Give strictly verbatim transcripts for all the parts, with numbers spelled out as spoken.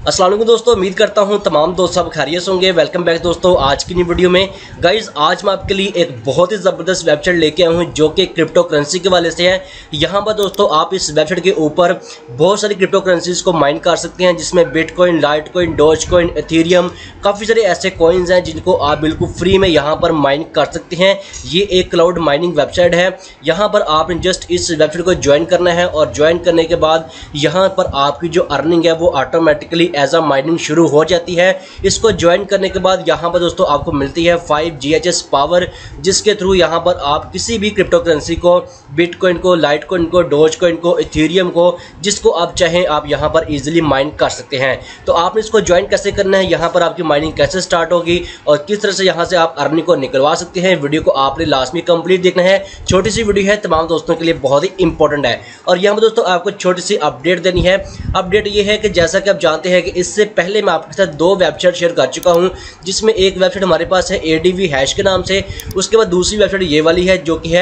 अस्सलाम वालेकुम दोस्तों, उम्मीद करता हूं तमाम दोस्त सब खैरियत होंगे। वेलकम बैक दोस्तों आज की नई वीडियो में। गाइज आज मैं आपके लिए एक बहुत ही ज़बरदस्त वेबसाइट लेके आया हूं जो कि क्रिप्टो करेंसी के वाले से है। यहां पर दोस्तों आप इस वेबसाइट के ऊपर बहुत सारी क्रिप्टो करेंसीज को माइन कर सकते हैं, जिसमें बिटकॉइन, लाइटकॉइन, डॉजकॉइन, एथेरियम, काफ़ी सारे ऐसे कॉइन्स हैं जिनको आप बिल्कुल फ्री में यहाँ पर माइन कर सकते हैं। ये एक क्लाउड माइनिंग वेबसाइट है। यहाँ पर आपने जस्ट इस वेबसाइट को ज्वाइन करना है और ज्वाइन करने के बाद यहाँ पर आपकी जो अर्निंग है वो ऑटोमेटिकली एज अ माइनिंग शुरू हो जाती है। इसको ज्वाइन करने के बाद यहाँ पर दोस्तों आपको मिलती है five G H S power, जिसके थ्रू यहाँ पर आप किसी भी क्रिप्टो करेंसी को, बिटकॉइन को, लाइटकॉइन को, डॉजकॉइन को, इथेरियम को, जिसको आप चाहें आप यहाँ पर इजीली माइन कर सकते हैं। तो आपने इसको ज्वाइन कैसे करना है, यहाँ पर आपकी माइनिंग कैसे स्टार्ट होगी और किस तरह से यहाँ से आप अर्निंग को निकलवा सकते हैं, वीडियो को आपने लास्ट में कंप्लीट देखना है। छोटी सी वीडियो है, तमाम दोस्तों के लिए बहुत ही इंपॉर्टेंट है। और यहाँ पर दोस्तों आपको छोटी सी अपडेट देनी है। अपडेट ये है कि जैसा कि आप जानते हैं कि इससे पहले मैं आपके साथ दो वेबसाइट शेयर कर चुका हूं, जिसमें एक वेबसाइट हमारे पास है एडीवी हैश के नाम से, उसके बाद दूसरी वेबसाइट ये वाली है जो कि है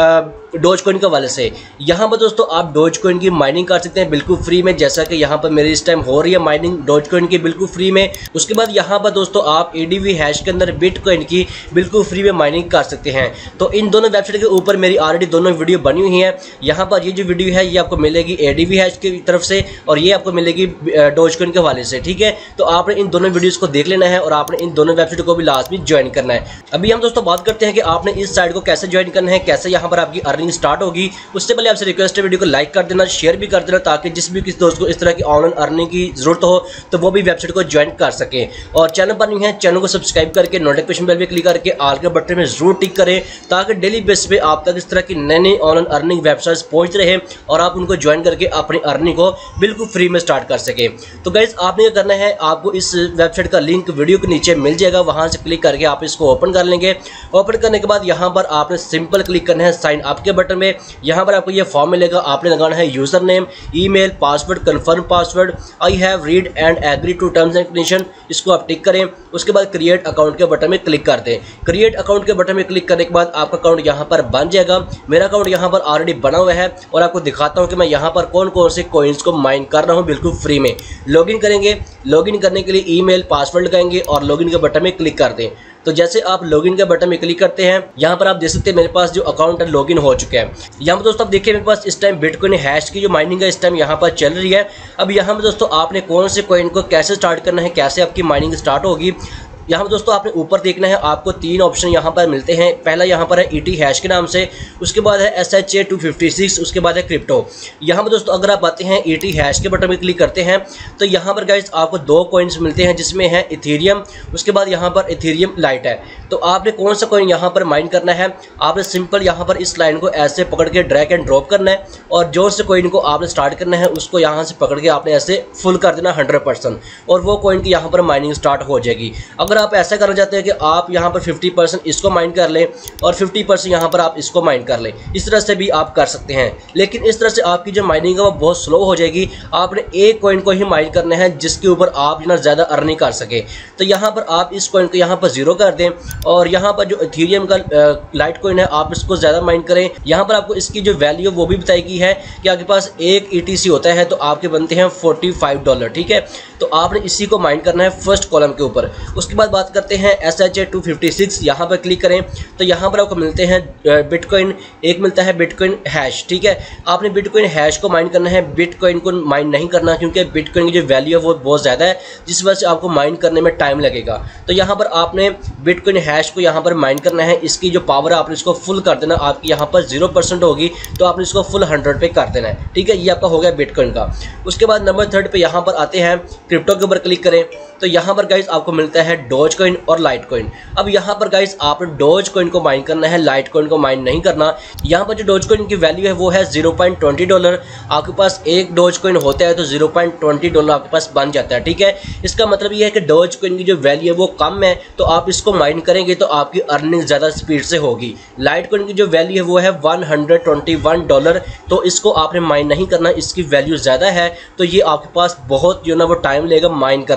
डॉजकॉइन के वाले से। यहाँ पर दोस्तों आप डॉजकॉइन की माइनिंग कर सकते हैं बिल्कुल फ्री में, जैसा कि यहाँ पर मेरी इस टाइम हो रही है माइनिंग डॉजकॉइन की बिल्कुल फ्री में। उसके बाद यहाँ पर दोस्तों आप एडीवी हैश के अंदर बिटकॉइन की बिल्कुल फ्री में माइनिंग कर सकते हैं। तो इन दोनों वेबसाइट के ऊपर मेरी ऑलरेडी दोनों वीडियो बनी हुई है। यहाँ पर ये जो वीडियो है ये आपको मिलेगी एडीवी हैश की तरफ से और ये आपको मिलेगी डॉजकॉइन के वाले से, ठीक है। तो आपने इन दोनों वीडियोस को देख लेना है और आपने इन दोनों वेबसाइट को भी लाजमी ज्वाइन करना है। अभी हम दोस्तों बात करते हैं कि आपने इस साइट को कैसे ज्वाइन करना है, कैसे यहाँ पर आपकी अर्निंग स्टार्ट होगी। उससे पहले आपसे रिक्वेस्ट है वीडियो को लाइक कर देना, शेयर भी कर देना, ताकि जिस भी किसी दोस्त को इस तरह की ऑनलाइन अर्निंग की जरूरत हो तो वो भी वेबसाइट को ज्वाइन कर सके। और चैनल पर नहीं है, चैनल को सब्सक्राइब करके नोटिफिकेशन बेल पे क्लिक करके ऑल के बटन में जरूर टिक करें, ताकि डेली बेस पे आप तक इस तरह की नई नई ऑनलाइन अर्निंग वेबसाइट्स पहुंच रहे और आप उनको ज्वाइन करके अपनी अर्निंग को बिल्कुल फ्री में स्टार्ट कर सके। तो गाइस आपने क्या करना है, आपको इस वेबसाइट का लिंक वीडियो के नीचे मिल जाएगा, वहां से क्लिक करके आप इसको ओपन कर लेंगे। ओपन करने के बाद यहाँ पर आपने सिंपल क्लिक करना है साइन अप के बटन में। यहाँ पर आपको ये फॉर्म मिलेगा, आपने लगाना है user name, email, password, confirm password, I have read and agree to terms and condition, इसको आप टिक करें। उसके बाद क्रिएट अकाउंट के बटन में क्लिक कर दें। क्रिएट अकाउंट के बटन में क्लिक करने के बाद आपका अकाउंट यहाँ पर बन जाएगा। मेरा अकाउंट यहाँ पर ऑलरेडी बना हुआ है और आपको दिखाता हूँ कि मैं यहाँ पर कौन कौन से कॉइन्स को माइन कर रहा हूँ बिल्कुल फ्री में। लॉगिन करेंगे, लॉगिन करने के लिए ईमेल, पासवर्ड लगाएंगे और लॉगिन के बटन में क्लिक कर दें। तो जैसे आप लॉगिन के बटन में क्लिक करते हैं, यहाँ पर आप देख सकते हैं मेरे पास जो अकाउंट है लॉगिन हो चुका है। यहाँ पर दोस्तों आप देखिए मेरे पास इस टाइम बिटकॉइन हैश की जो माइनिंग है इस टाइम यहाँ पर चल रही है। अब यहाँ पर दोस्तों आपने कौन से कॉइन को कैसे स्टार्ट करना है, कैसे आपकी माइनिंग स्टार्ट होगी, यहाँ पर दोस्तों आपने ऊपर देखना है। आपको तीन ऑप्शन यहाँ पर मिलते हैं। पहला यहाँ पर है ईटी हैश के नाम से, उसके बाद है S H A two fifty six, उसके बाद है क्रिप्टो। यहाँ पर दोस्तों अगर आप आते हैं ईटी हैश के बटन में क्लिक करते हैं तो यहाँ पर गाइस आपको दो कॉइन्स मिलते हैं, जिसमें है इथेरियम, उसके बाद यहाँ पर इथेरियम लाइट है। तो आपने कौन सा कॉइन यहाँ पर माइन करना है, आपने सिंपल यहाँ पर इस लाइन को ऐसे पकड़ के ड्रैग एंड ड्रॉप करना है और जो से कॉइन को आपने स्टार्ट करना है उसको यहाँ से पकड़ के आपने ऐसे फुल कर देना हंड्रेड परसेंट और वो कॉइन की यहाँ पर माइनिंग स्टार्ट हो जाएगी। अगर आप ऐसा करना चाहते हैं कि आप यहाँ पर फिफ्टी परसेंट इसको माइन कर लें और फिफ्टी परसेंट यहाँ पर आप इसको माइन कर लें, इस तरह से भी आप कर सकते हैं। लेकिन इस तरह से आपकी जो माइनिंग है वो बहुत स्लो हो जाएगी। आपने एक कॉइन को ही माइन करना है जिसके ऊपर आप ना ज़्यादा अर्निंग कर सके। तो यहाँ पर आप इस कॉइन को यहाँ पर जीरो कर दें और यहाँ पर जो इथेरियम का लाइट कॉइन है आप इसको ज़्यादा माइन करें। यहाँ पर आपको इसकी जो वैल्यू वो भी बताएगी है कि आपके पास एक ई टी सी होता है तो आपके बनते हैं फोर्टी फाइव डॉलर, ठीक है। तो आपने इसी को माइन करना है फर्स्ट कॉलम के ऊपर। उसके बाद बात करते हैं S H A two fifty six, यहाँ पर क्लिक करें तो यहाँ पर आपको मिलते हैं बिटकॉइन, एक मिलता है बिटकॉइन हैश, ठीक है। आपने बिटकॉइन हैश को माइन करना है, बिटकॉइन को माइन नहीं करना, क्योंकि बिटकॉइन की जो वैल्यू है वो बहुत ज़्यादा है, जिस वजह से आपको माइन करने में टाइम लगेगा। तो यहाँ पर आपने बिटकॉइन हैश को यहाँ पर माइन करना है। इसकी जो पावर है आपने इसको फुल कर देना, आपकी यहाँ पर जीरो परसेंट होगी तो आपने इसको फुल हंड्रेड पे कर देना है, ठीक है। ये आपका हो गया बिटकॉइन का। उसके बाद नंबर थर्ड पे यहाँ पर आते हैं, क्रिप्टो के ऊपर क्लिक करें तो यहाँ पर गाइस आपको मिलता है डॉजकॉइन और लाइटकॉइन। अब यहाँ पर गाइस आपने डॉजकॉइन को माइन करना है, लाइटकॉइन को माइन नहीं करना। यहाँ पर जो डॉजकॉइन की वैल्यू है वो है zero point two zero dollar. आपके पास एक डॉजकॉइन होता है तो zero point two zero dollar आपके पास बन जाता है, ठीक है। इसका मतलब ये है कि डॉजकॉइन की जो वैल्यू है वो कम है तो आप इसको माइन करेंगे तो आपकी अर्निंग ज़्यादा स्पीड से होगी। लाइटकॉइन की जो वैल्यू है वो है one hundred twenty one dollar, तो इसको आपने माइन नहीं करना, इसकी वैल्यू ज़्यादा है तो ये आपके पास बहुत जो ना वो टाइम लेगा माइन करने में।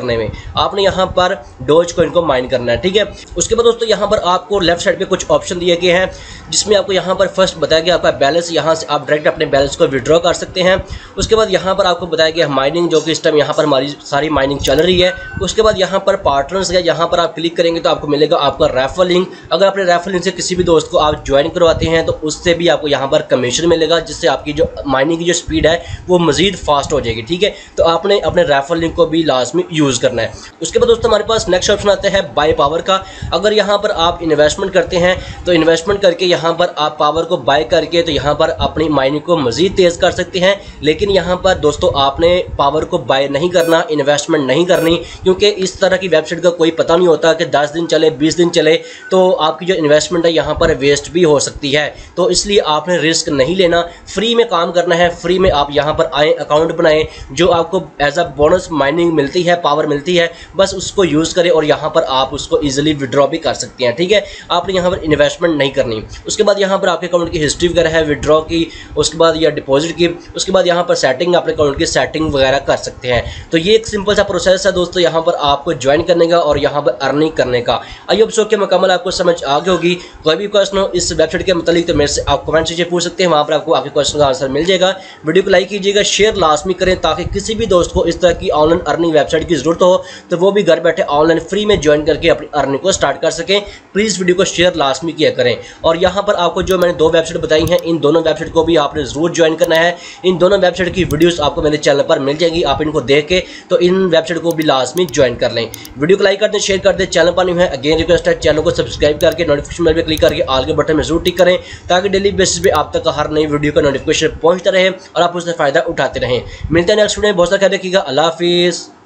आपने यहाँ पर डोज कॉइन को माइन करना है, ठीक है। उसके बाद दोस्तों यहाँ पर आपको लेफ्ट साइड पे कुछ ऑप्शन दिए गए हैं, जिसमें आपको यहाँ पर फर्स्ट बताया गया आपका बैलेंस, यहाँ से आप डायरेक्ट अपने बैलेंस को विड्रॉ कर सकते हैं। उसके बाद यहाँ पर आपको बताया गया माइनिंग, जो कि इस टाइम यहाँ पर हमारी सारी माइनिंग चल रही है। उसके बाद यहाँ पर पार्टनर्स है, यहाँ पर आप क्लिक करेंगे तो आपको मिलेगा आपका रेफरल लिंक। अगर अपने रेफरल लिंक से किसी भी दोस्त को आप ज्वाइन करवाते हैं तो उससे भी आपको यहाँ पर कमीशन मिलेगा, जिससे आपकी जो माइनिंग की जो स्पीड है वो मजीद फास्ट हो जाएगी, ठीक है। तो आपने अपने रेफरल लिंक को भी लाजमी यूज़ करना है। उसके बाद दोस्तों हमारे पास नेक्स्ट ऑप्शन आता है बाय पावर का। अगर यहाँ पर आप इन्वेस्टमेंट करते हैं तो इन्वेस्टमेंट करके यहाँ पर आप पावर को बाय करके तो यहाँ पर अपनी माइनिंग को मजीद तेज़ कर सकते हैं। लेकिन यहाँ पर दोस्तों आपने पावर को बाय नहीं करना, इन्वेस्टमेंट नहीं करनी, क्योंकि इस तरह की वेबसाइट का कोई पता नहीं होता कि दस दिन चले बीस दिन चले तो आपकी जो इन्वेस्टमेंट है यहाँ पर वेस्ट भी हो सकती है। तो इसलिए आपने रिस्क नहीं लेना, फ्री में काम करना है। फ्री में आप यहाँ पर आए, अकाउंट बनाएं, जो आपको एज अ बोनस माइनिंग मिलती है, पावर मिलती है, बस उसको यूज़ करें और यहाँ पर आप उसको ईजिली विड्रॉ भी कर सकते हैं, ठीक है। आपने यहाँ पर इन्वेस्टमेंट नहीं करनी। उसके बाद यहाँ पर आपके अकाउंट की हिस्ट्री वगैरह है विड्रॉ की, उसके बाद या डिपॉजिट की, उसके बाद यहाँ पर सेटिंग, अपने अकाउंट की सेटिंग वगैरह कर सकते हैं। तो ये एक सिंपल सा प्रोसेस है दोस्तों यहाँ पर आपको ज्वाइन करने का और यहाँ पर अर्निंग करने का। आई होप सो कि मुकम्मल आपको समझ आ गई होगी। कोई भी क्वेश्चन हो इस वेबसाइट के मतलब तो मेरे से आप कमेंट से पूछ सकते हैं, वहाँ पर आपको आपके क्वेश्चन का आंसर मिल जाएगा। वीडियो को लाइक कीजिएगा, शेयर लाजमी करें, ताकि किसी भी दोस्त को इस तरह की ऑनलाइन अर्निंग वेबसाइट की जरूरत हो तो वो भी घर बैठे ऑनलाइन फ्री में ज्वाइन करके अपनी अर्निंग को स्टार्ट कर सकें। प्लीज़ वीडियो को शेयर लाजमी किया करें। और यहाँ पर आपको जो मैंने दो वेबसाइट बताई हैं, इन दोनों वेबसाइट को भी आपने जरूर ज्वाइन करना है। इन दोनों वेबसाइट की वीडियोस आपको मेरे चैनल पर मिल जाएंगी, आप इनको देख के तो इन वेबसाइट को भी लाजमी ज्वाइन कर लें। वीडियो को लाइक कर दें, शेयर कर दें, चैनल पर नहीं है अगेन रिक्वेस्ट है चैनल को सब्सक्राइब करके नोटिफिकेशन बेल पर क्लिक करके ऑल के बटन में जरूर टिक करें, ताकि डेली बेसिस पे आप तक हर नई वीडियो का नोटिफिकेशन पहुंचता रहे और आप उससे फायदा उठाते रहें। मिलते हैं नेक्स्ट वीडियो में, बहुत सारा ख्याल रखिएगा। अल्लाह हाफिज़।